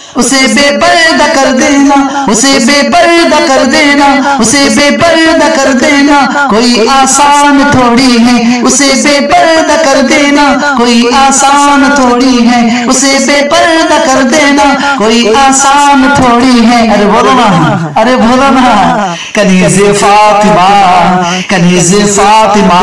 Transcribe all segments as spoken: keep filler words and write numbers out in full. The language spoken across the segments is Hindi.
उसे बेपर्दा कर देना, उसे बेपर्दा कर देना, उसे बेपर्दा कर देना कोई आसान थोड़ी है, उसे बेपर्दा कर देना कोई आसान थोड़ी है, उसे बेपर्दा कर देना कोई आसान थोड़ी है। अरे बोलो ना, अरे बोलो ना। कनीज़े फातिमा, कनीज़े फातिमा,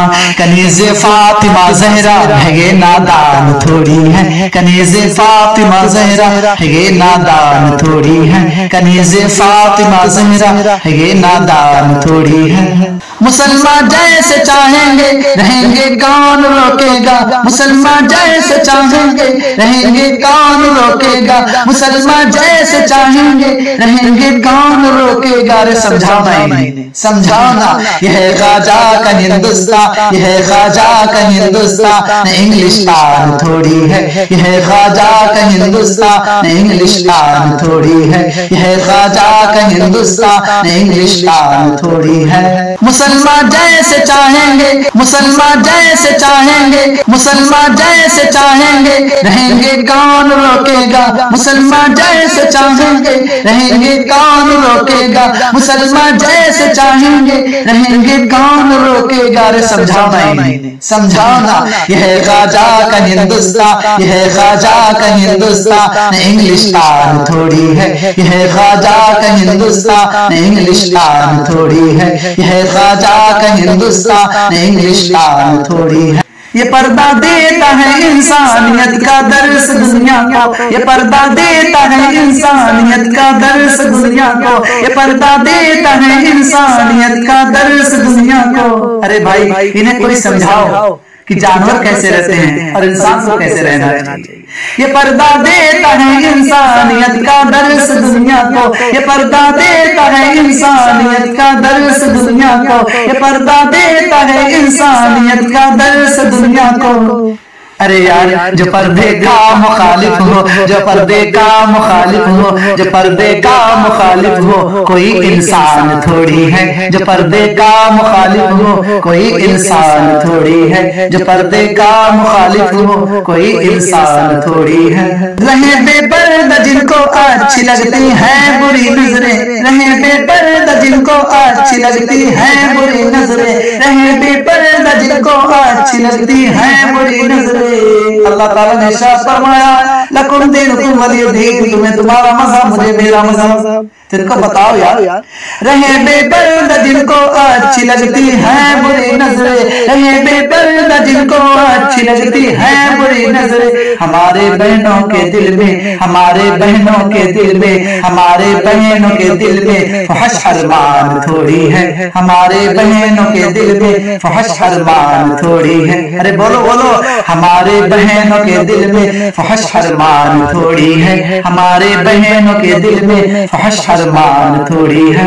कनीज़े फातिमा ज़हरा है ये नादान थोड़ी है, कनीज़े फातिमा ज़हरा है ये नादान थोड़ी है, कनीज़े फातिमा ज़हरा है ये नादान थोड़ी है। मुसलमान जैसे चाहेंगे रहेंगे कौन रोकेगा, मुसलमान जैसे चाहेंगे रहेंगे कौन रोकेगा, मुसलमान जैसे चाहेंगे रहेंगे कौन रोकेगा। अरे समझाओ ना, समझाओ ना। यह ख्वाजा का हिंदुस्तान, यह ख्वाजा का हिंदुस्तान इंग्लिस्तान थोड़ी है, यह ख्वाजा का हिंदुस्तान इंग्लिस्तान थोड़ी है, यह ख्वाजा का हिंदुस्तान इंग्लिस्तान थोड़ी है। मुसलमान जैसे चाहेंगे, मुसलमान जैसे चाहेंगे, मुसलमान जैसे चाहेंगे रहेंगे कौन रोकेगा, मुसलमान जैसे चाहेंगे रहेंगे कौन रोकेगा, मुसलमान जैसे चाहेंगे रहेंगे कौन रोकेगा। अरे समझाओ ना, समझाओ ना। यह ख्वाजा का हिंदुस्तान, यह ख्वाजा का हिंदुस्तान इंग्लिस्तान थोड़ी है, यह ख्वाजा का हिंदुस्तान इंग्लिस्तान थोड़ी है, यह ख्वाजा का हिंदुस्तान इंग्लिस्तान थोड़ी है। ये पर्दा देता है इंसानियत का दर्स दुनिया को, ये पर्दा देता है इंसानियत का दर्स दुनिया को, ये पर्दा देता है इंसानियत का दर्स दुनिया को। अरे भाई इन्हें कोई समझाओ कि जानवर कैसे रहते हैं और इंसान को कैसे रहना चाहिए। ये पर्दा देता है इंसानियत का दर्स दुनिया को, ये पर्दा देता है इंसानियत का दर्स दुनिया को, ये पर्दा देता है इंसानियत का दर्स दुनिया को। अरे यार जो पर्दे का मुखालिफ हो, जो पर्दे का मुखालिफ हो, जो पर्दे का मुखालिफ हो कोई इंसान थोड़ी है, जो पर्दे का मुखालिफ हो कोई इंसान थोड़ी है, जो पर्दे का मुखालिफ हो कोई इंसान थोड़ी है। रहे बेपर्दा जिनको अच्छी लगती है बुरी नजरें, रहे बेपर्दा जिनको अच्छी लगती है बुरी नजरें, रहे बेपर्दा जिनको अच्छी लगती है बुरी नजरें। अल्लाह ताला ने इरशाद फरमाया लकुम दीनुकुम वलिय दीन, तुम्हें तुम्हारा मज़हब मुझे मेरा मज़हब। तिनको बताओ यार, रहे बेपर्दा जिनको अच्छी लगती है बुरी नजरें, रहे बेपर्दा जिनको अच्छी लगती है बुरी नजरें। हमारे बहनों के दिल में, हमारे बहनों के दिल में, हमारे बहनों के दिल में फहश अरमान थोड़ी है, हमारे बहनों के दिल में फहश अरमान थोड़ी है। अरे बोलो बोलो, हमारे बहनों के दिल में फहश अरमान थोड़ी है, हमारे बहनों के दिल में फहश अरमान थोड़ी है।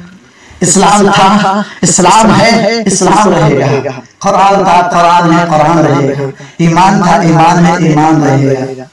इस्लाम था, इस्लाम है, इस्लाम रहेगा। कुरान था, कुरान है, कुरान रहेगा। ईमान था, ईमान है, ईमान रहेगा।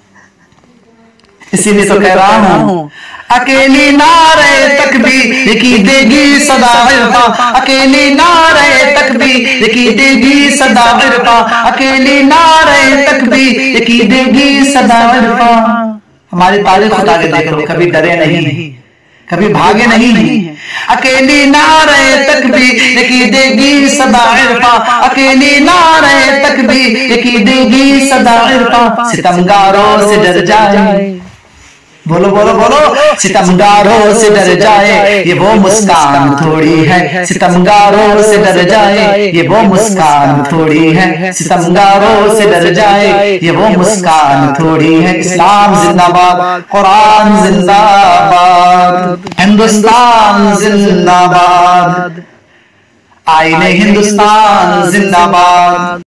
इसीलिए तो कह रहा हूँ अकेली नारे तकबीर की देगी सदा इरफा, अकेली नारे तकबीर की देगी सदा इरफा, अकेली नारे तकबीर की देगी सदा इरफा। हमारी तारीख उठा के देख लो, कभी डरे नहीं, कभी भागे नहीं। अकेली नारे तकबीर की देगी सदा इरफा, अकेली नारे तकबीर की देगी सदा इरफा। सितमगारों से डर जाए, बोलो बोलो बोलो, सितमगारों से डर जाए ये वो मुस्कान थोड़ी है, सितमगारों से डर जाए ये वो मुस्कान थोड़ी है, सितमगारों से डर जाए ये वो मुस्कान थोड़ी है। इस्लाम जिंदाबाद, कुरान जिंदाबाद, हिंदुस्तान जिंदाबाद, आईने हिंदुस्तान जिंदाबाद।